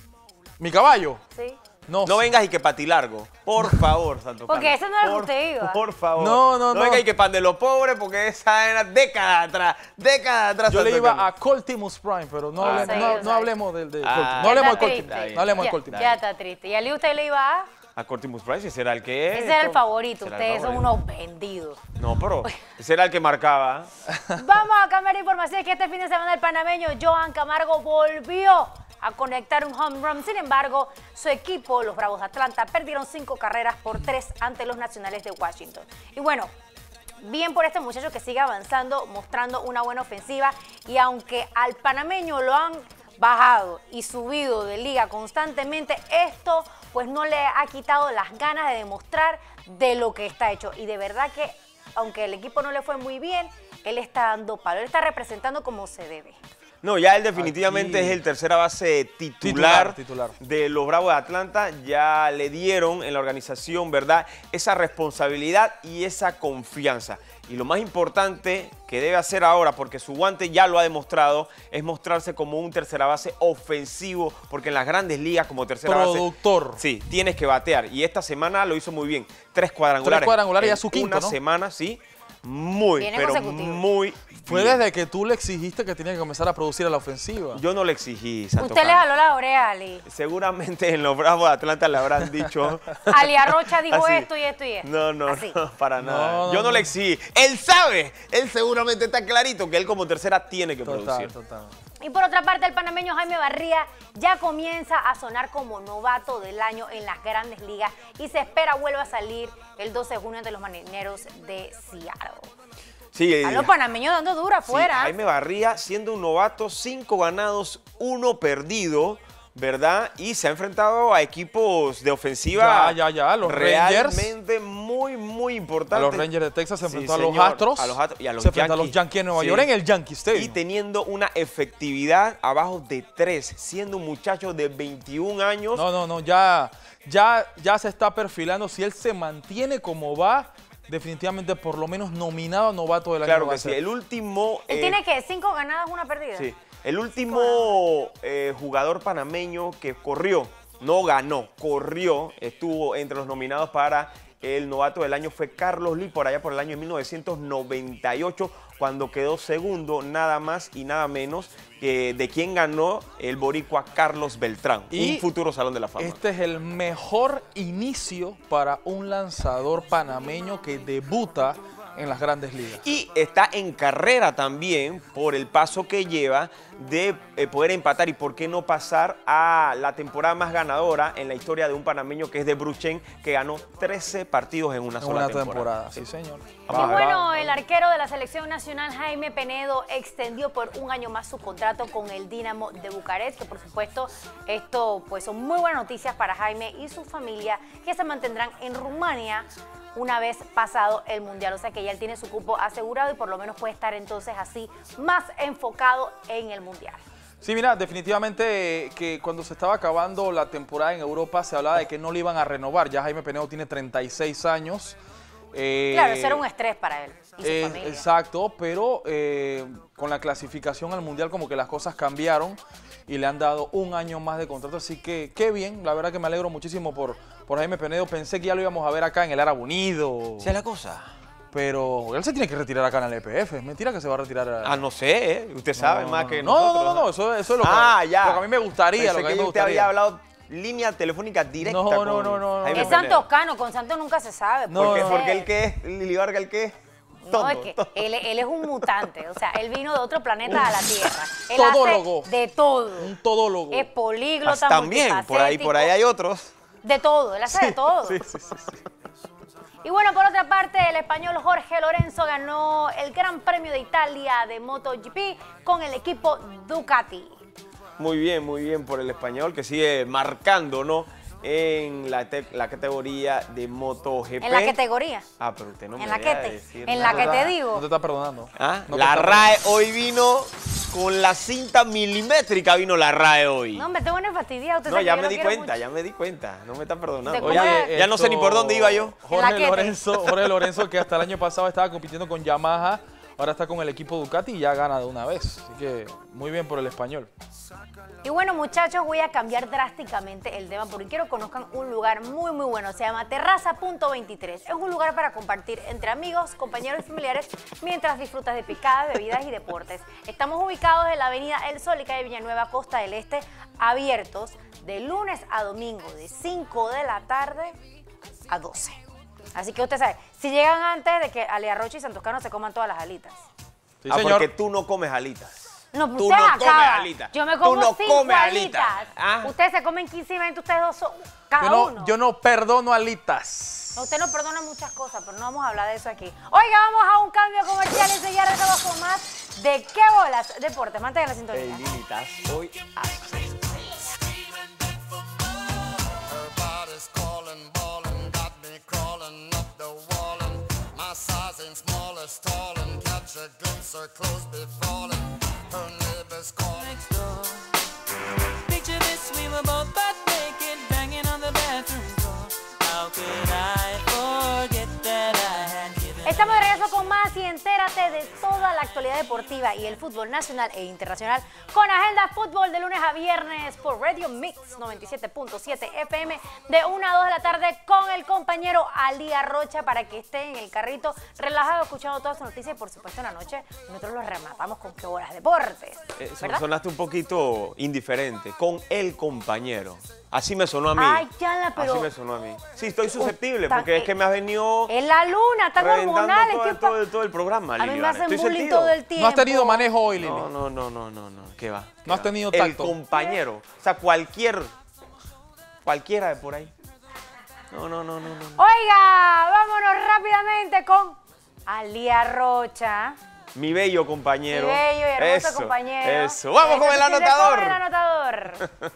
¿Mi caballo? Sí. No, No vengas y que pati largo. Por favor, Santo Porque Cano. ese no era el que Por- usted iba. Por favor. No, no, no. No vengas y que pan de los pobres porque esa era décadas atrás. Décadas atrás. Yo le Santo iba Cano. a Coltimus Prime, pero no, Ah, hablemos, sí, no, yo no sé. hablemos del de Ah. Coltimus. No hablemos Está de Coltimus. triste. No hablemos de Ya- Coltimus. Ya está triste. ¿Y Ali usted le iba a...? A Cortimus Price, ese era el que Ese era el favorito. Ese era el Ustedes son favorito. unos vendidos. No, pero ese era el que marcaba. Vamos a cambiar de información. Que este fin de semana el panameño Johan Camargo volvió a conectar un home run. Sin embargo, su equipo, los Bravos de Atlanta, perdieron cinco carreras por tres ante los Nacionales de Washington. Y bueno, bien por este muchacho que sigue avanzando, mostrando una buena ofensiva. Y aunque al panameño lo han bajado y subido de liga constantemente, esto pues no le ha quitado las ganas de demostrar de lo que está hecho. Y de verdad que, aunque el equipo no le fue muy bien, él está dando palo, él está representando como se debe. No, ya él definitivamente Aquí. es el tercera base titular, Titular, titular. de los Bravos de Atlanta. Ya le dieron en la organización, ¿verdad?, esa responsabilidad y esa confianza. Y lo más importante que debe hacer ahora, porque su guante ya lo ha demostrado, es mostrarse como un tercera base ofensivo, porque en las grandes ligas como tercera Productor. base... Sí, tienes que batear. Y esta semana lo hizo muy bien. Tres cuadrangulares. Tres cuadrangulares y en a su quinto, una ¿no? semana, sí. Muy, Viene pero consecutivo. muy Fue bien. desde que tú le exigiste que tenía que comenzar a producir a la ofensiva. Yo no le exigí, Santo Usted le Cano. jaló la oreja a Ali. Seguramente en los Bravos de Atlanta le habrán dicho... Ali Arrocha dijo Así. esto y esto y esto. No, no, Así. no, para No, nada. no, Yo no, no. le exigí. Él sabe, él seguramente está clarito que él como tercera tiene que Total, producir. total. Y por otra parte, el panameño Jaime Barría ya comienza a sonar como novato del año en las grandes ligas y se espera vuelva a salir el doce de junio ante los Marineros de Seattle. Sí, A los panameños dando dura sí, afuera. Jaime Barría siendo un novato, cinco ganados, uno perdido, ¿verdad? Y se ha enfrentado a equipos de ofensiva Ya, ya, ya, los realmente muy, muy A importantes. los Rangers de Texas se Sí, enfrentó a los señor, Astros. a los Astros y a los se enfrentó a los Yankees. Yankees de Nueva Sí. York en el Yankee Y Stadium. teniendo una efectividad abajo de tres, siendo un muchacho de veintiún años. No, no, no, ya, ya, ya se está perfilando. Si él se mantiene como va, definitivamente por lo menos nominado a novato del año. Claro va a que sí. ser. El último... Él eh, tiene que cinco ganadas, una perdida. Sí. El último eh, jugador panameño que corrió, no ganó, corrió, estuvo entre los nominados para el novato del año fue Carlos Lee, por allá por el año de mil novecientos noventa y ocho, cuando quedó segundo, nada más y nada menos que de quien ganó el boricua Carlos Beltrán, Y un futuro Salón de la Fama. Este es el mejor inicio para un lanzador panameño que debuta en las grandes ligas. Y está en carrera también por el paso que lleva de eh, poder empatar y por qué no pasar a la temporada más ganadora en la historia de un panameño que es de Bruchen, que ganó trece partidos en una En sola una temporada. temporada, sí, señor. Y Vamos a ver. bueno, el arquero de la selección nacional, Jaime Penedo, extendió por un año más su contrato con el Dinamo de Bucarest, que por supuesto esto pues son muy buenas noticias para Jaime y su familia, que se mantendrán en Rumania una vez pasado el Mundial. O sea que ya él tiene su cupo asegurado y por lo menos puede estar entonces así más enfocado en el Mundial. Sí, mira, definitivamente eh, que cuando se estaba acabando la temporada en Europa se hablaba de que no le iban a renovar. Ya Jaime Penedo tiene treinta y seis años. Eh, Claro, eso era un estrés para él y su Eh, familia. exacto, pero eh, con la clasificación al Mundial como que las cosas cambiaron y le han dado un año más de contrato, así que qué bien, la verdad que me alegro muchísimo por, por Jaime Penedo. Pensé que ya lo íbamos a ver acá en el Árabe Unido, Esa es la cosa. pero él se tiene que retirar acá en el E P F. Es mentira que se va a retirar. a- Ah, no sé, ¿eh? Usted sabe más que no, nosotros. no, no, no, eso, eso es lo que, Ah, ya. lo que a mí me gustaría. Pensé Lo que a mí que me usted gustaría. había hablado línea telefónica directa No, con no, no, no, Jaime Es Penedo. Santos Cano, con Santos nunca se sabe. No, ¿Por qué? no. Porque el que es, Lili Varga el que es. No, Tonto, es que tonto. él, él es un mutante, o sea, él vino de otro planeta a la Tierra. Él hace Todólogo. de todo. Un todólogo. Es políglota, También, por ahí, por ahí hay otros. De todo, él hace de todo. Sí, sí, sí, sí. Y bueno, por otra parte, el español Jorge Lorenzo ganó el Gran Premio de Italia de MotoGP con el equipo Ducati. Muy bien, muy bien por el español que sigue marcando, ¿no? En la, te- la categoría de MotoGP. ¿En la categoría? Ah, pero usted no me ¿En la deja que te- decir en la nada. que te digo? No te está perdonando. ¿Ah? No te La está R A E hoy vino con la cinta milimétrica vino la R A E hoy. No, me tengo una fastidiada. Usted No, sabe ya que me yo di lo quiero cuenta, mucho. ya me di cuenta. No me están perdonando. ¿De Ya, cómo es? ya no sé ni por dónde iba yo. Jorge Laquete. Lorenzo, Jorge Lorenzo, que hasta el año pasado estaba compitiendo con Yamaha, ahora está con el equipo Ducati y ya gana de una vez. Así que muy bien por el español. Y bueno, muchachos, voy a cambiar drásticamente el tema porque quiero que conozcan un lugar muy, muy bueno. Se llama Terraza punto veintitrés. Es un lugar para compartir entre amigos, compañeros y familiares mientras disfrutas de picadas, bebidas y deportes. Estamos ubicados en la avenida El Sol y calle Villanueva, Costa del Este, abiertos de lunes a domingo de cinco de la tarde a doce. Así que usted sabe, si llegan antes de que Alea Rocha y Santos Cano se coman todas las alitas. Sí, ah, señor. porque tú no comes alitas. No, pues Tú usted no acaba. comes alitas. Yo me Tú como no cinco comes alitas. alitas. Ah. Ustedes se comen quince y veinte, ustedes dos son cada Yo no, uno. yo no perdono alitas. No, usted no perdona muchas cosas, pero no vamos a hablar de eso aquí. Oiga, vamos a un cambio comercial y enseguida regresamos con más de qué bolas deportes. Mantengan la sintonía. Ey, Lili, estás hoy así. Picture this, we were both butt naked, banging on the bathroom floor. How could I forget that I had given Estamos de regreso con más y entérate de toda la actualidad deportiva y el fútbol nacional e internacional con Agenda Fútbol de lunes a viernes por Radio Mix noventa y siete punto siete F M de una a dos de la tarde con el compañero Alía Rocha para que esté en el carrito relajado escuchando todas sus noticias y por supuesto en la noche nosotros los rematamos con qué horas deportes. Eh, ¿verdad? sonaste un poquito indiferente. Con el compañero. Así me sonó a mí. Ay, Yala, pero- Así me sonó a mí. Sí, estoy susceptible Está- porque es que me has venido Es la luna, están reventando hormonales. todo, ¿qué el- pa- todo, el- todo el programa, A mí me Liliana. hacen Estoy bullying sentido. todo el tiempo. No has tenido manejo hoy, Lili. No, no, no, no, no, no. ¿Qué va? ¿Qué No has va? tenido El tacto. compañero. O sea, cualquier, cualquiera de por ahí. No, no, no, no, no. Oiga, vámonos rápidamente con Alía Rocha. Mi bello compañero. Mi bello y hermoso Eso, compañero. Eso. Vamos con el Este se siente anotador. con el anotador.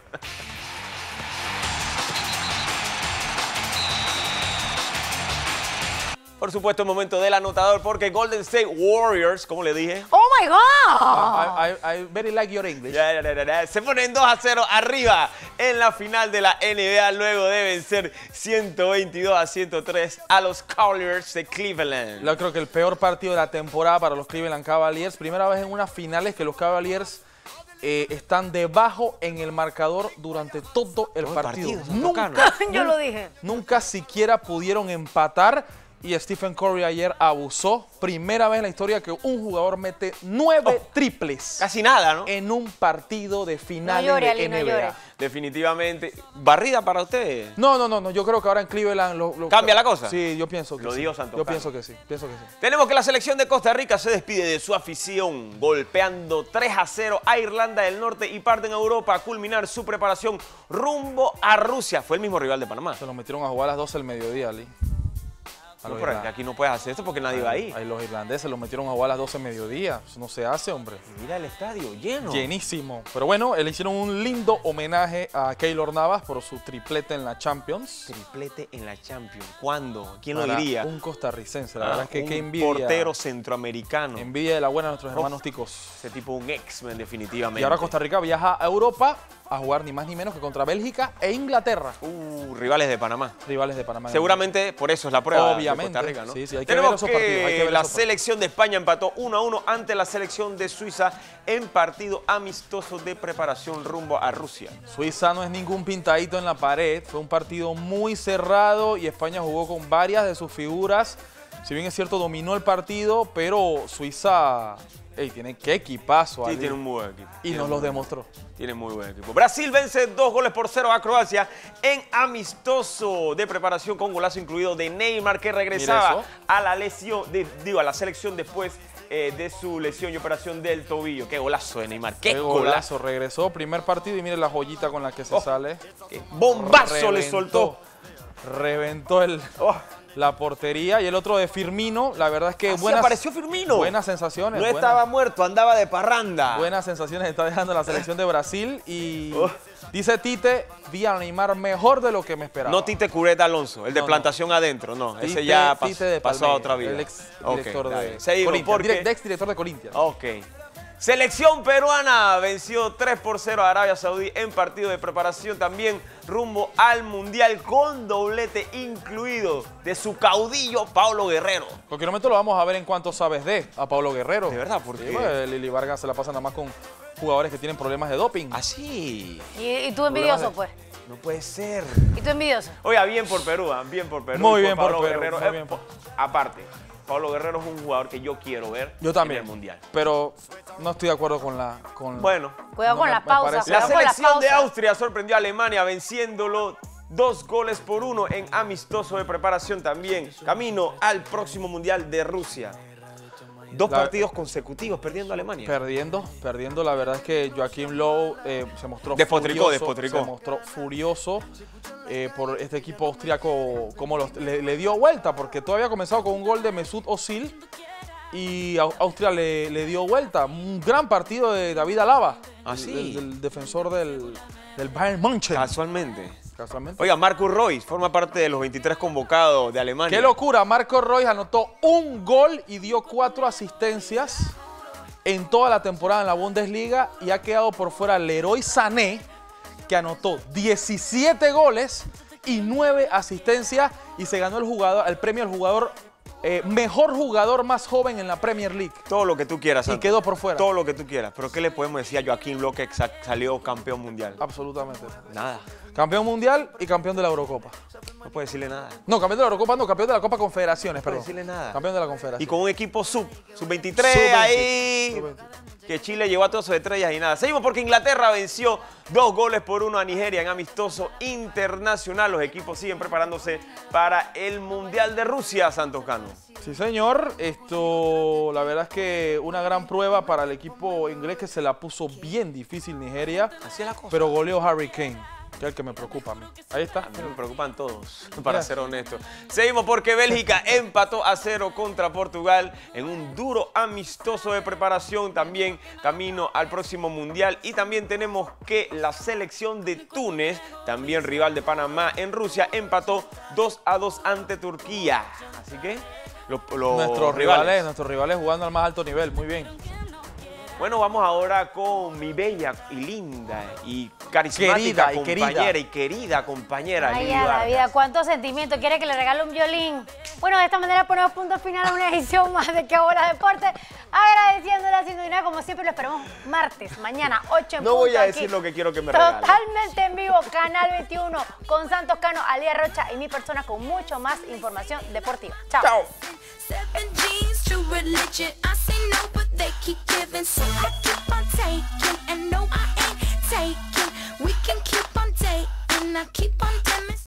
Por supuesto, el momento del anotador porque Golden State Warriors, como le dije, ¡Oh, my God! I, I, I very like your English. ya, ya, ya, ya, se ponen dos a cero arriba en la final de la N B A luego de vencer ciento veintidós a ciento tres a los Cavaliers de Cleveland. Yo creo que el peor partido de la temporada para los Cleveland Cavaliers. Primera vez en unas finales que los Cavaliers eh, están debajo en el marcador durante todo el Todo el partido. partido, Nunca, Santos Yo lo dije. nunca siquiera pudieron empatar. Y Stephen Curry ayer abusó. Primera vez en la historia que un jugador mete nueve Oh, triples Casi nada, ¿no? en un partido de finales No llore, de Ali, no N B A. llore. Definitivamente. ¿Barrida para ustedes? No, no, no, no. Yo creo que ahora en Cleveland lo, lo- ¿Cambia la cosa? Sí, yo pienso que Lo sí. dijo Santos Yo Cano. pienso que sí, pienso que sí. Tenemos que la selección de Costa Rica se despide de su afición, golpeando tres a cero a Irlanda del Norte y parten a Europa a culminar su preparación rumbo a Rusia. Fue el mismo rival de Panamá. Se lo metieron a jugar a las doce del mediodía, Ali. A No, los pero irlandeses. aquí no puedes hacer esto porque nadie va ahí. Ahí los irlandeses lo metieron a jugar a las doce del mediodía. Eso no se hace, hombre. Mira el estadio lleno. Llenísimo. Pero bueno, le hicieron un lindo homenaje a Keylor Navas por su triplete en la Champions. Triplete en la Champions. ¿Cuándo? ¿Quién lo Para diría? Un costarricense. La Ah, verdad es que un qué envidia. portero centroamericano. Envidia de la buena a nuestros Uf. hermanos ticos. Ese tipo un X-Men definitivamente. Y ahora Costa Rica viaja a Europa a jugar ni más ni menos que contra Bélgica e Inglaterra. Uh, rivales de Panamá. Rivales de Panamá. Seguramente por eso es la prueba Obviamente. de Costa Rica, ¿no? Sí, sí, hay que Tenemos ver esos que partidos, hay que ver la esos partidos. selección de España empató uno a uno ante la selección de Suiza en partido amistoso de preparación rumbo a Rusia. Suiza no es ningún pintadito en la pared, fue un partido muy cerrado y España jugó con varias de sus figuras. Si bien es cierto, dominó el partido, pero Suiza, ey, tiene qué equipazo. Sí, Ali. tiene un muy buen equipo. Y Tiene nos un los muy buen demostró. Tiene muy buen equipo. Brasil vence dos goles por cero a Croacia en amistoso de preparación con golazo incluido de Neymar que regresaba Mira eso. a la lesión, de- digo, a la selección después eh, de su lesión y operación del tobillo. Qué golazo de Neymar, qué, Qué golazo. golazo, regresó, primer partido y mire la joyita con la que se Oh, sale. Qué bombazo le Reventó, soltó. Reventó el, Oh. la portería y el otro de Firmino, la verdad es que Así buenas, apareció Firmino. buenas sensaciones. No buenas- estaba muerto, andaba de parranda. Buenas sensaciones está dejando la selección de Brasil y Oh. dice Tite, vi a Neymar mejor de lo que me esperaba. No Tite Cureta Alonso, el de No, no. plantación adentro, no. Tite- ese ya pas- Tite de pasó a Palmeiras, otra vida. El ex Ok, director está de bien. Seguimos, Corinthians, porque- direct- ex director de Corinthians. Ok. Selección peruana venció tres por cero a Arabia Saudí en partido de preparación también rumbo al Mundial con doblete incluido de su caudillo Paulo Guerrero. En cualquier momento lo vamos a ver en cuanto sabes de a Paulo Guerrero. De verdad, porque sí, pues, Lili Vargas se la pasa nada más con jugadores que tienen problemas de doping. Así. ¿Y, y tú envidioso, pues? No puede ser. ¿Y tú envidioso? Oiga, bien por Perú, ¿eh? bien por Perú. Muy y bien por Paulo Perú, Guerrero. muy Eh, bien por- Aparte, Paulo Guerrero es un jugador que yo quiero ver Yo también. en el Mundial. Pero no estoy de acuerdo con la... Con, Bueno. Cuidado no con me- las me pausas. parece- La Cuidado con las selección de pausas. Austria sorprendió a Alemania venciéndolo dos goles por uno en amistoso de preparación también. Camino al próximo Mundial de Rusia. Dos La- partidos consecutivos perdiendo a Alemania. Perdiendo, perdiendo. La verdad es que Joaquim Low eh, se mostró Despotricó, furioso. despotricó. Se mostró furioso eh, por este equipo austriaco, como los- le, le dio vuelta, porque todo había comenzado con un gol de Mesut Özil y Au- Austria le, le dio vuelta. Un gran partido de David Alaba, Ah, sí. del, del defensor del, del Bayern München. Casualmente. Casualmente. Oiga, Marcus Royce forma parte de los veintitrés convocados de Alemania. ¡Qué locura! Marco Royce anotó un gol y dio cuatro asistencias en toda la temporada en la Bundesliga y ha quedado por fuera Leroy Sané, que anotó diecisiete goles y nueve asistencias y se ganó el, jugador, el premio al jugador eh, mejor jugador más joven en la Premier League. Todo lo que tú quieras, Y Santos. quedó por fuera. Todo lo que tú quieras. Pero ¿qué le podemos decir a Joaquín Lowe que sa- salió campeón mundial? Absolutamente. Nada. Campeón mundial y campeón de la Eurocopa. No puede decirle nada. No, campeón de la Eurocopa, no, campeón de la Copa Confederaciones, No puede perdón. decirle nada. Campeón de la Confederación. Y con un equipo sub, sub veintitrés Sub veinte, ahí, sub veinte. que Chile llevó a todas sus estrellas y nada. Seguimos porque Inglaterra venció dos goles por uno a Nigeria en amistoso internacional. Los equipos siguen preparándose para el Mundial de Rusia, Santos Cano. Sí, señor. Esto, la verdad es que una gran prueba para el equipo inglés que se la puso bien difícil Nigeria. Así es la cosa. Pero goleó Harry Kane, que es el que me preocupa a mí. Ahí está. A mí me preocupan todos, para ser honesto. Seguimos porque Bélgica empató a cero contra Portugal en un duro amistoso de preparación, también camino al próximo Mundial. Y también tenemos que la selección de Túnez, también rival de Panamá en Rusia, empató dos a dos ante Turquía. Así que los, los Nuestros rivales, nuestros rivales jugando al más alto nivel. Muy bien. Bueno, vamos ahora con mi bella y linda y carismática Querida y compañera querida. y querida compañera Ay, Lili a la Vargas. vida, cuánto sentimiento. ¿Quiere que le regale un violín? Bueno, de esta manera ponemos punto final a una edición más de Que Bola Deporte. Agradeciendo la sintonía, como siempre, lo esperamos martes, mañana, ocho en No punto voy a aquí. decir lo que quiero que me regale. Totalmente en vivo, Canal veintiuno, con Santos Cano, Alía Rocha y mi persona con mucho más información deportiva. Chao. Chao. Seven G's, true religion. I say no, but they keep giving, so I keep on taking. And no, I ain't taking. We can keep on dating. I keep on